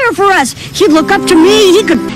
cheer for us. He'd look up to me. He could...